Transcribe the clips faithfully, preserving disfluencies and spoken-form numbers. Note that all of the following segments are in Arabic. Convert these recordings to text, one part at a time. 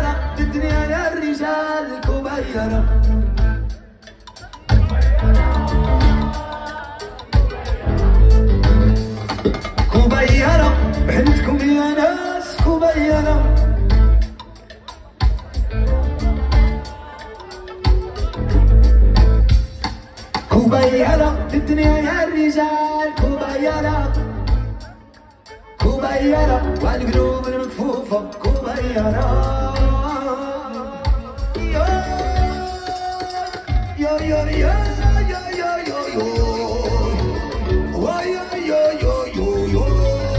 كوبيرة الدنيا يا الرجال كوبيرة كوبيرة بحنتكم يا ناس كوبيرة كوبيرة الدنيا يا الرجال كوبيرة كوبيرة والقلوب المكفوفة كوبيرة يا يا يا يا يا يا يا يا يا يا يا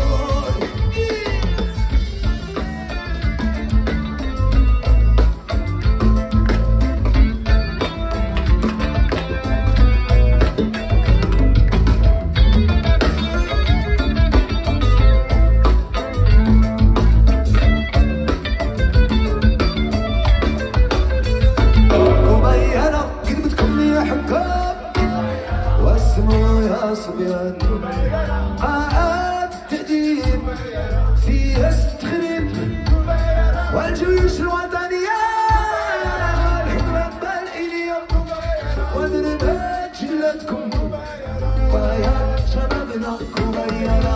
صبيان عاد التأديب فيها استخرب والجيوش الوطنية الحكم بالإلية ودربات جلتكم ويا شبابنا كوبيرة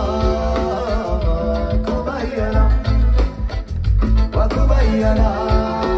كوبيرة وكوبيرة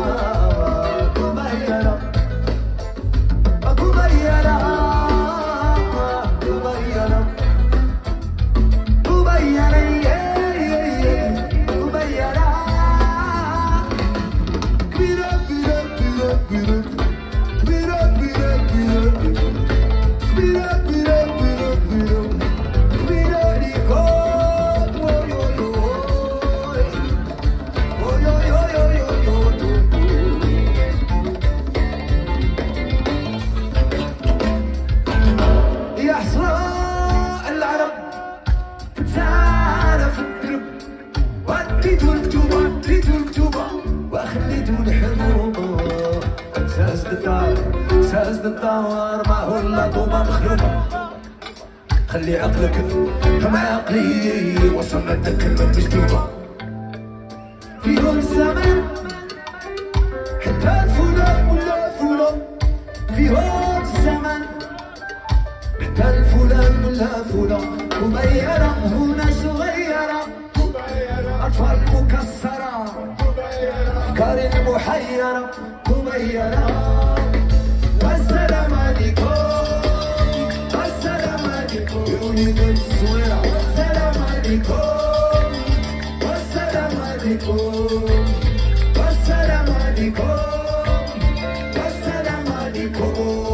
ساز الدار ما هو الا طوبة مخلوبة خلي عقلك مع عقلي وصلنا الكلمة مكتوبة فيهم الزمان حتى الفولة ولا فولة فيهم الزمان حتى الفلان ولا فولة كوبيرة هنا صغيرة أطفال مكسرة أفكار المحيرة كوبيرة والسلام عليكم والسلام عليكم يولد الصويرة والسلام عليكم والسلام عليكم والسلام عليكم والسلام عليكم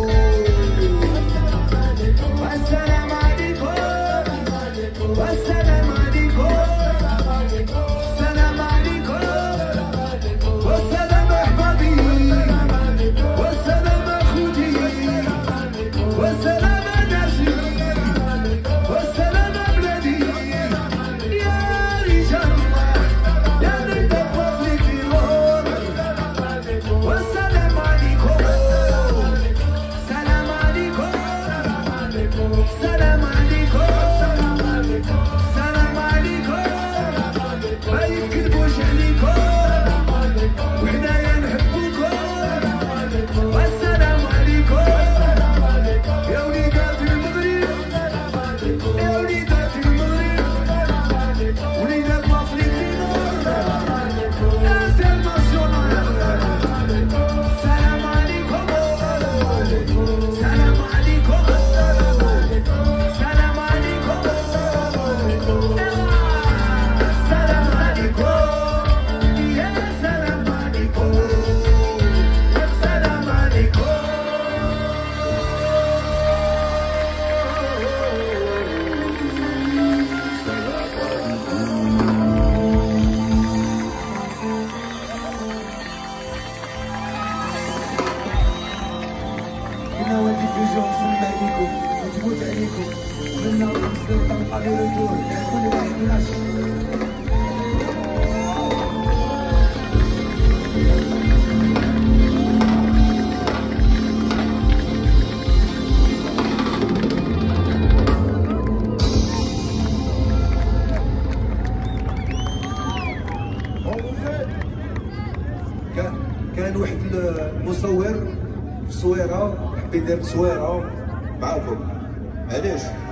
والسلام عليكم والسلام عليكم السلام عليكم والسلام أحبابي والسلام والسلام ناسي والسلام بلادي يا رجال الله يا نتطرف لي في نور والسلام عليكم سلام عليكم سلام عليكم سلام عليكم ما يكذبوش عليكم وحنايا نحبوكم والسلام عليكم يا وليدات المغرب يا وليدات المغرب وليدات الافريقيين انترناسيونال السلام عليكم السلام عليكم السلام عليكم السلام عليكم يا سلام عليكم السلام عليكم كنا ودي فيجون نسلم عليكم وتموت عليكم قلنا نصدر طبقة للرجول كل واحد ناشط كان كان واحد المصور في الصويره حب يدير تصويره معاكم. علاش؟